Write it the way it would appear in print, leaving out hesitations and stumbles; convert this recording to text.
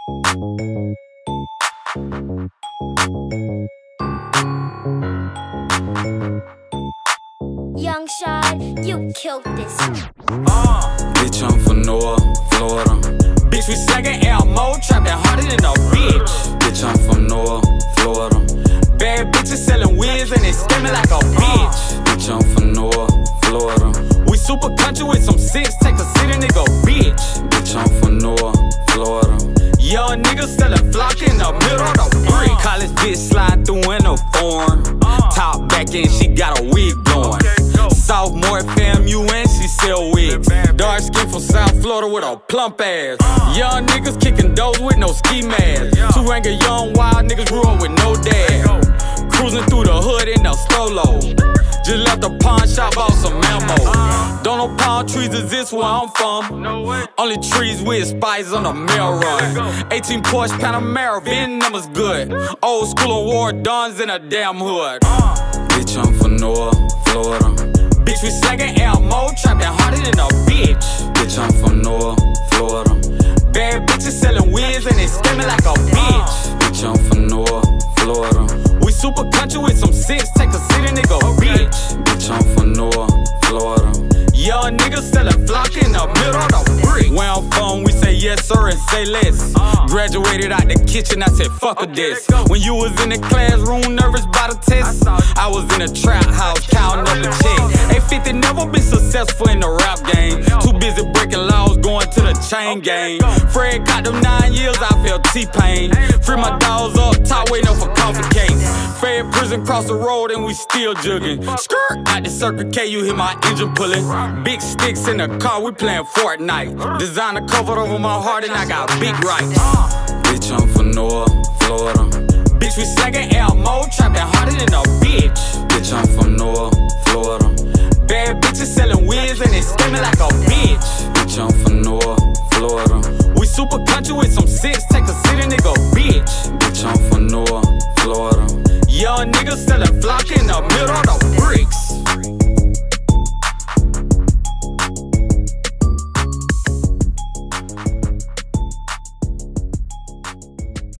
Young shot, you killed this. Bitch, I'm from North Florida. Bitch, we slangin' Elmo, trappin' harder than a bitch. Bitch, I'm from North Florida. Bad bitches sellin' wigs and they scamming like a bitch. Bitch, I'm from North Florida. We super country with some six, take a city nigga, bitch. Bitch, I'm from North Florida. Young niggas sellin' flock in the middle of the brick. College bitch slide through in a foreign. Top back and she got a wig blowing. Sophomore FAMU and she sell wigs. Dark skin from South Florida with a plump ass. Young niggas kicking doors with no ski mask. Two angry young wild niggas grew up with no dad. Cruising through the hood in a solo. Just left the pawn shop, bought some ammo. Don't know palm trees exist where I'm from. Only trees with spices on the mail run. 18 Porsche Panamera, VIN numbers good. Old school war dons in a damn hood. Bitch, I'm from North Florida. Bitch, we slangin' Elmo, trappin' harder than a bitch. Bitch, I'm from North Florida. Bad bitches sellin' wigs and they scamming like a bitch. Bitch, I'm from North Florida. We super country with some six, take a city nigga, bitch. Bitch, I'm from North Florida. Young niggas sellin' flock in the middle of the brick. Where I'm from, we say yes sir and say less. Graduated out the kitchen, I said fuck a this. When you was in the classroom, nervous by the test, I was in a trap house, counting up the check. 850 never been successful in the rap game. Too busy breaking laws, going to the chain gang. Fred got them 9 years, I felt T-Pain. Free my dogs up, top waiting up for coffee cakes. Fred prison cross the road and we still jugging. Skirt out the Circle K, you hear my engine pulling. Big sticks in the car, we playing Fortnite. Designer covered over my heart and I got big rights. Bitch, I'm from North Florida. Bitch, we slangin' Elmo, trappin' harder than a bitch. Bitch, I'm from North Florida. Bad bitches sellin' wigs and they scamming like a bitch. Bitch, I'm from North Florida. We super country with some six, take a city nigga, bitch. Bitch, I'm from North Florida. Young niggas sellin' flock in the middle of the